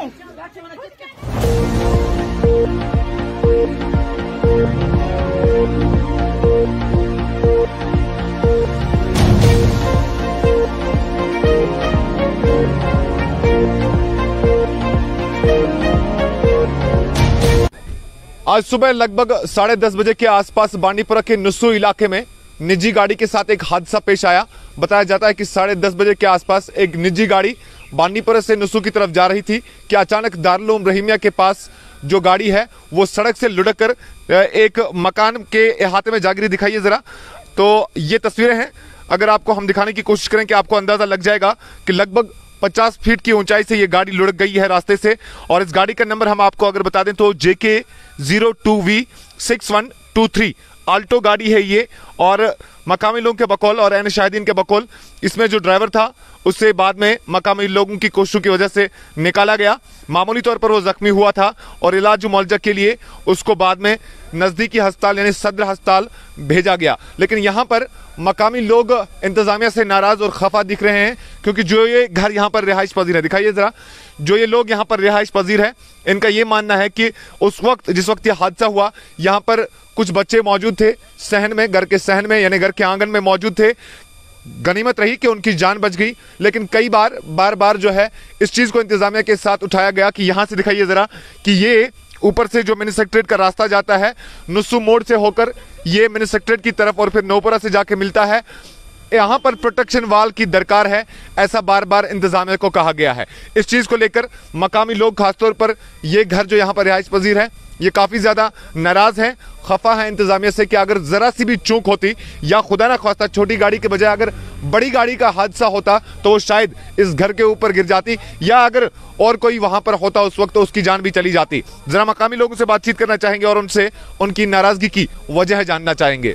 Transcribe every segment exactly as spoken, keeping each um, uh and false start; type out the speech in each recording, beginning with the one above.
आज सुबह लगभग साढ़े दस बजे के आसपास बांडीपुरा के नुस्सू इलाके में निजी गाड़ी के साथ एक हादसा पेश आया। बताया जाता है कि साढ़े दस बजे के आसपास एक निजी गाड़ी बांडीपुरा से नुस्सू की तरफ जा रही थी कि अचानक दारुल रहीमिया के पास जो गाड़ी है वो सड़क से लुढ़क कर एक मकान के अहाते में जा गिरी। दिखाइए जरा, तो ये तस्वीरें हैं। अगर आपको हम दिखाने की कोशिश करें कि आपको अंदाजा लग जाएगा कि लगभग पचास फीट की ऊंचाई से ये गाड़ी लुढ़क गई है रास्ते से। और इस गाड़ी का नंबर हम आपको अगर बता दें तो J K zero two V six one two three Alto गाड़ी है ये। और मकामी लोगों के बकौल और ऐन शाहिदीन के बकौल इसमें जो ड्राइवर था उससे बाद में मकामी लोगों की कोशिशों की वजह से निकाला गया। मामूली तौर पर वो जख्मी हुआ था और इलाज मुआवजा के लिए उसको बाद में नजदीकी अस्पताल यानी सदर अस्पताल भेजा गया। लेकिन यहाँ पर मकामी लोग इंतजामिया से नाराज और खफा दिख रहे हैं क्योंकि जो ये घर यहाँ पर रिहाइश पजीर है, दिखाइए जरा, जो ये लोग यहाँ पर रिहाइश पजीर है, इनका ये मानना है कि उस वक्त जिस वक्त ये हादसा हुआ यहाँ पर कुछ बच्चे मौजूद थे सहन में, घर के सहन में यानी घर के आंगन में मौजूद थे। गनीमत रही कि उनकी जान बच गई। लेकिन कई बार बार बार जो है इस चीज को इंतजामिया के साथ उठाया गया कि यहाँ से दिखाइए जरा कि ये ऊपर से जो मिनी सेक्रेटरीट का रास्ता जाता है नुस्सू मोड़ से होकर ये मिनी सेक्रेटरीट की तरफ और फिर नौपुरा से जाके मिलता है, यहाँ पर प्रोटेक्शन वाल की दरकार है, ऐसा बार बार इंतजामिया को कहा गया है। इस चीज को लेकर मकामी लोग खासतौर पर ये घर जो यहाँ पर रिहाइश पजीर है ये काफी ज्यादा नाराज हैं, खफा है इंतजामिया से कि अगर जरा सी भी चूक होती या खुदा ना खास्ता छोटी गाड़ी के बजाय अगर बड़ी गाड़ी का हादसा होता तो वो शायद इस घर के ऊपर गिर जाती या अगर और कोई वहां पर होता उस वक्त तो उसकी जान भी चली जाती। जरा मकामी लोगों से बातचीत करना चाहेंगे और उनसे उनकी नाराजगी की वजह जानना चाहेंगे।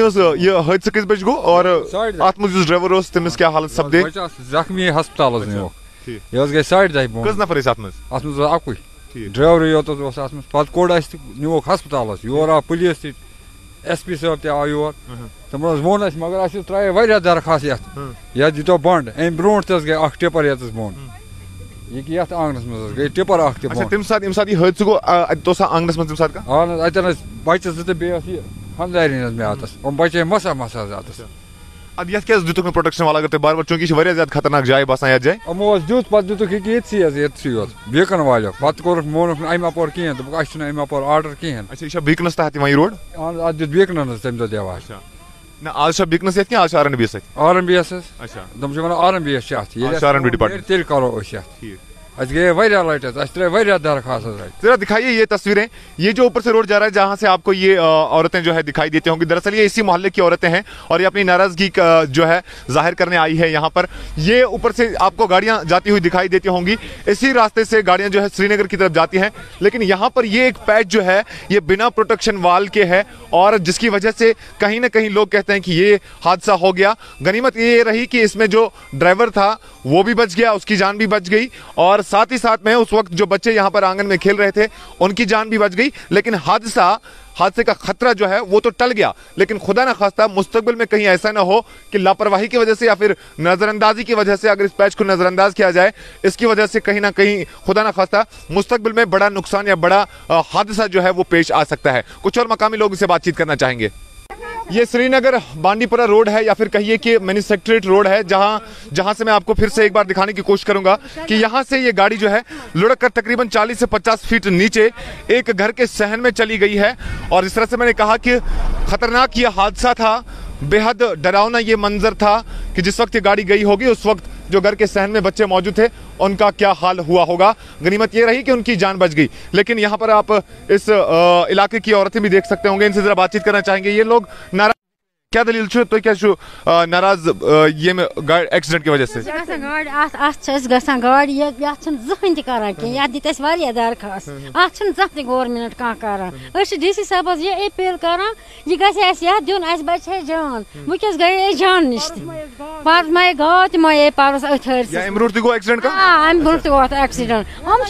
ये हादसा किस बज गो और ड्राइवर तमिस क्या हालत सपदे जख्मी अस्पताल गई साढ़े नफर ड्राइवर योत पे कोड़ नुक हस्पताल योर आ पुलिस एस पी साहब तव योर तम वोन मगर त्रा वह दरखास्त ये दीतो बंड अम ब्रो गई टिपर ये बोन ये आंगनस मज गई टिपर हादसा गो आंगनस मज अतन बच्चे जो हमदारी मे आतस बचे मसा मसा आतस अब यह क्या दुतुक में प्रोटेक्शन वाला करते बार बार चूंकि वारिया ज्यादा खतरनाक जाए बसान यत जाए अमो दुत पत दुतुक ये ये बेकन वाले पत कोर मोन अम अपर कहें दोप अम अपर आर्डर कहें अच्छा यह बेकनस तहत वही रोड अत दुत बेकन तम दो देवा ना आज बेकनस ये आज R N B R N B अच्छा दम वन R N B R N B department तेल करो लट दरखास्त। जरा दिखाइए ये तस्वीरें, ये जो ऊपर से रोड जा रहा है जहां से आपको ये औरतें जो है दिखाई देती होंगी, दरअसल ये इसी मोहल्ले की औरतें हैं और ये अपनी नाराजगी जो है जाहिर करने आई है यहाँ पर। ये ऊपर से आपको गाड़ियां जाती हुई दिखाई देती होंगी, इसी रास्ते से गाड़ियां जो है श्रीनगर की तरफ जाती हैं। लेकिन यहाँ पर ये एक पैच जो है ये बिना प्रोटेक्शन वाल के है और जिसकी वजह से कहीं ना कहीं लोग कहते हैं कि ये हादसा हो गया। गनीमत ये रही कि इसमें जो ड्राइवर था वो भी बच गया, उसकी जान भी बच गई और साथ ही साथ में उस वक्त जो बच्चे यहाँ पर आंगन में खेल रहे थे उनकी जान भी बच गई। लेकिन हादसा हादसे का खतरा जो है वो तो टल गया, लेकिन खुदा ना खास्ता मुस्तकबिल में कहीं ऐसा ना हो कि लापरवाही की वजह से या फिर नजरअंदाजी की वजह से अगर इस पैच को नजरअंदाज किया जाए, इसकी वजह से कहीं ना कहीं खुदा ना खास्ता मुस्तकबिल में बड़ा नुकसान या बड़ा हादसा जो है वो पेश आ सकता है। कुछ और मकामी लोगों से बातचीत करना चाहेंगे। ये श्रीनगर बांडीपुरा रोड है या फिर कहिए कि मिनी सेक्रेटरीट रोड है, जहां जहां से मैं आपको फिर से एक बार दिखाने की कोशिश करूंगा कि यहां से ये गाड़ी जो है लुढ़क कर तकरीबन चालीस से पचास फीट नीचे एक घर के सहन में चली गई है। और इस तरह से मैंने कहा कि खतरनाक ये हादसा था, बेहद डरावना ये मंजर था कि जिस वक्त ये गाड़ी गई होगी उस वक्त जो घर के सहन में बच्चे मौजूद थे उनका क्या हाल हुआ होगा। गनीमत ये रही कि उनकी जान बच गई। लेकिन यहाँ पर आप इस इलाके की औरतें भी देख सकते होंगे, इनसे जरा बातचीत करना चाहेंगे। ये लोग नाराज क्या दलील छो तो क्या छो नाराज ये गाड़ी एक्सीडेंट की वजह से गाड़ी गसान गाड़ी जहन तरान कह ये दित दरखास्त अत जह गवर्नमेंट कह करान डी सी साहब ये अपील करान यह गि दिन अस बचे जान वस गए जान नश पर मे गाव त मे परस अथ गो एक्सीडेंट अम ब्रो गो एक्सीडेंट हम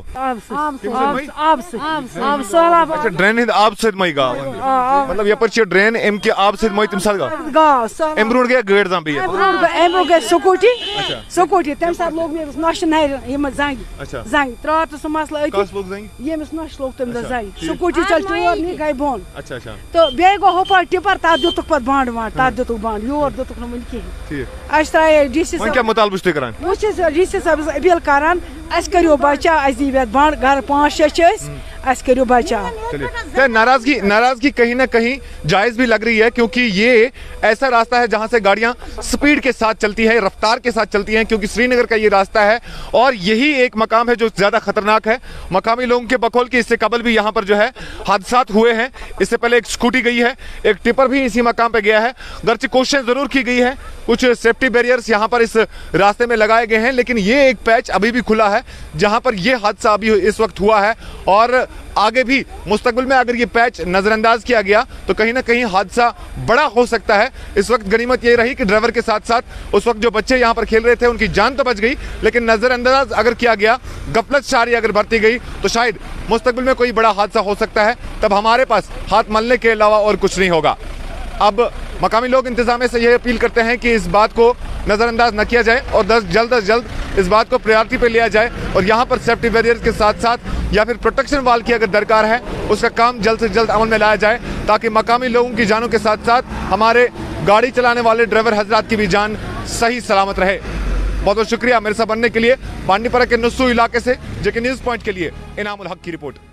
ड्रेन आब सत मे गाव मतलब यप ट्रेन एम के आब से मोई तम साथ गा एम ब्रोड गया गाड़ी जाम बिया एम ब्रोड गया स्कूटी स्कूटी तम साथ लोग मे नश नहर यम जंग जंग त्रात सो मसला कस लोग जंग यम नश लोग तम जंग स्कूटी चल टोर नी गई बोन अच्छा अच्छा तो बे गो होपर टिपर ता दुतुक पत बांड वांड ता दुतुक बांड योर दुतुक न मन की ठीक अस त्राय डीसी वन क्या मुतालबा छ करान वो छ डीसी साहब अपील करान अस करियो बचा अस दीवेत बांड घर पांच छह छ अस करियो बचा। चलिए नाराजगी नाराजगी कहीं ना कहीं जायज भी लग रही है, क्योंकि ये ऐसा रास्ता है जहां से गाड़ियां स्पीड के साथ चलती है, रफ्तार के साथ चलती हैं, क्योंकि श्रीनगर का ये रास्ता है और यही एक मकाम है जो ज्यादा खतरनाक है। मकामी लोगों के बकौल की इससे कबल भी यहाँ पर जो है हादसात हुए हैं। इससे पहले एक स्कूटी गई है, एक टिपर भी इसी मकाम पे गया है। गर्चे कोशिश जरूर की गई है, कुछ सेफ्टी बैरियर्स यहाँ पर इस रास्ते में लगाए गए हैं, लेकिन ये एक पैच अभी भी खुला है जहां पर यह हादसा अभी इस वक्त हुआ है और आगे भी मुस्तकबिल में अगर ये पैच नजरअंदाज किया गया तो कहीं ना कहीं हादसा बड़ा हो सकता है। इस वक्त गनीमत ये रही कि ड्राइवर के साथ साथ उस वक्त जो बच्चे यहाँ पर खेल रहे थे उनकी जान तो बच गई, लेकिन नजरअंदाज अगर किया गया, गफलतशारी अगर बरती गई तो शायद मुस्तकबिल में कोई बड़ा हादसा हो सकता है। तब हमारे पास हाथ मलने के अलावा और कुछ नहीं होगा। अब मकामी लोग इंतजामिया से यह अपील करते हैं कि इस बात को नजरअंदाज न किया जाए और जल्द अज जल्द इस बात को प्रायोरिटी पे लिया जाए और यहाँ पर सेफ्टी बैरियर्स के साथ साथ या फिर प्रोटेक्शन वाल की अगर दरकार है उसका काम जल्द से जल्द अमल में लाया जाए, ताकि मकामी लोगों की जानों के साथ साथ हमारे गाड़ी चलाने वाले ड्राइवर हजरात की भी जान सही सलामत रहे। बहुत बहुत शुक्रिया मेरे साथ बनने के लिए। बांडीपरा के नुस्सू इलाके से जेके न्यूज पॉइंट के लिए इनामुल हक की रिपोर्ट।